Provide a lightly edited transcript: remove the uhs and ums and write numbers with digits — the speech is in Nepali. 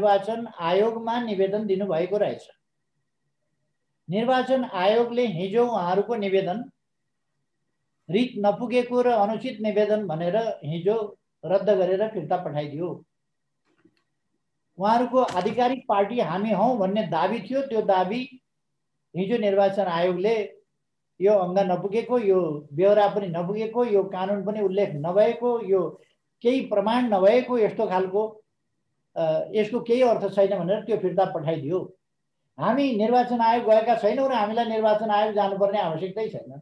निर्वाचन आयोगमा निवेदन दिनुभएको रहेछ। निर्वाचन आयोगले हिजो उहाँहरूको निवेदन रिट नपुगेको र अनुचित निवेदन भनेर हिजो रद्द गरेर फिर्ता पठाइदियो। उहाँहरूको आधिकारिक पार्टी हामी हौं भन्ने दाबी थियो, त्यो दाबी हिजो निर्वाचन आयोगले यो अंग नपुगेको, यो ब्यौरा पनि नपुगेको, यो कानुन पनि उल्लेख नभएको, यो केही प्रमाण नभएको, यस्तो खालको यसको केही अर्थ छैन भनेर त्यो फिर्ता पठाइदियो। हामी निर्वाचन आयोग गएका छैनौं र हामीलाई निर्वाचन आयोग जानुपर्ने आवश्यकतै छैन।